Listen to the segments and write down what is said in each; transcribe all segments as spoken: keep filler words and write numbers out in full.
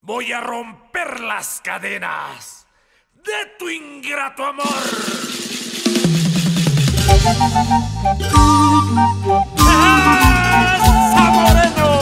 Voy a romper las cadenas de tu ingrato amor. ¡Esa Moreno!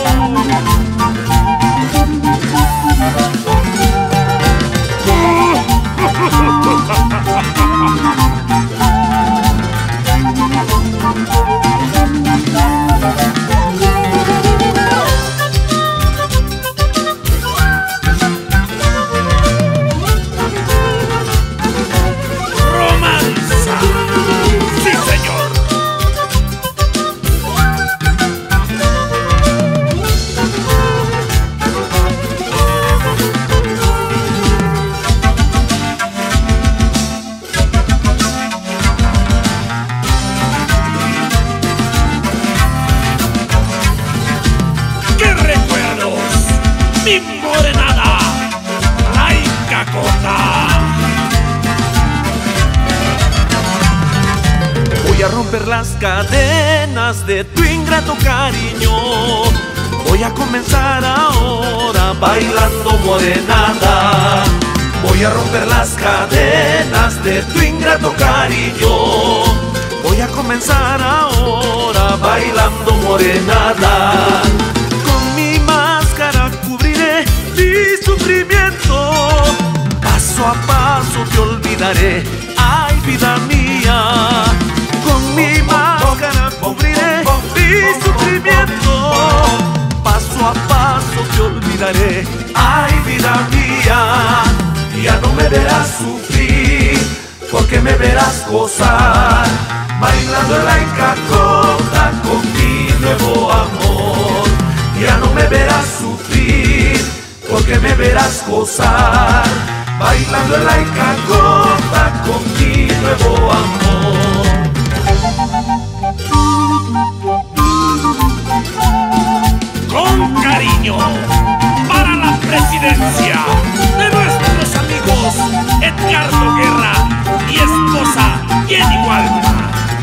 Mi morenada, laica cota. Voy a romper las cadenas de tu ingrato cariño. Voy a comenzar ahora bailando morenada. Voy a romper las cadenas de tu ingrato cariño. Voy a comenzar ahora bailando morenada. Con mi máscara cubriré mi sufrimiento. Paso a paso te olvidaré, ay vida mía. Con mi máscara cubriré mi sufrimiento. Paso a paso te olvidaré, ay vida mía. Ya no me verás sufrir, porque me verás gozar, bailando la incacota con mi nuevo amor. Ya no me verás sufrir, porque me verás gozar, bailando en la incacota con mi nuevo amor. Con cariño, para la presidencia de nuestros amigos Edgardo Guerra y esposa Jenny Walma.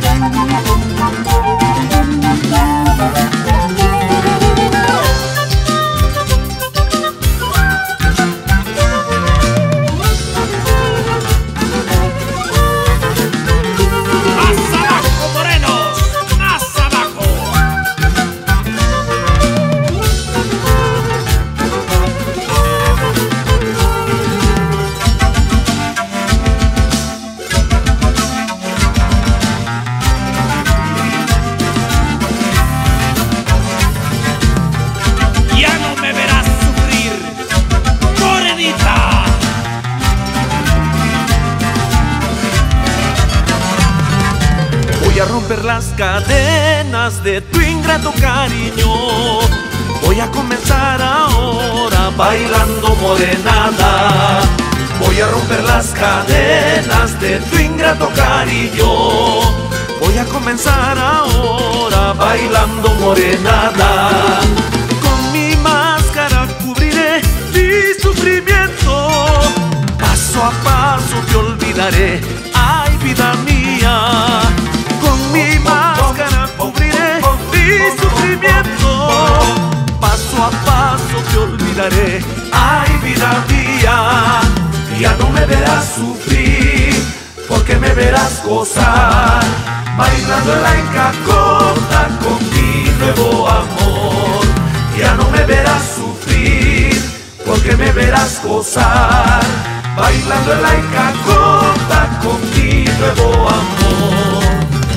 Voy a romper las cadenas de tu ingrato cariño. Voy a comenzar ahora bailando morenada. Voy a romper las cadenas de tu ingrato cariño. Voy a comenzar ahora bailando morenada. Con mi máscara cubriré mi sufrimiento. Paso a paso te olvidaré, ay vida mía. Con mi máscara cubriré mi sufrimiento. Paso a paso te olvidaré, ay vida mía. Ya no me verás sufrir, porque me verás gozar, bailando en la incacota con mi nuevo amor. Ya no me verás sufrir, porque me verás gozar, bailando en la incacota con mi nuevo amor.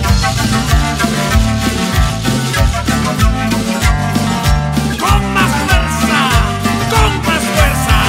Con más fuerza, con más fuerza.